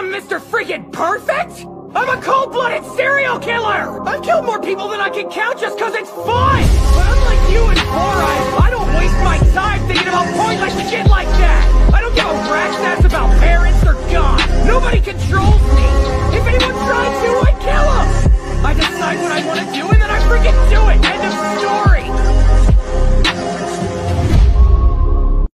I'm Mr. Freaking Perfect? I'm a cold-blooded serial killer! I've killed more people than I can count just 'cause it's fun! But unlike you and Boris,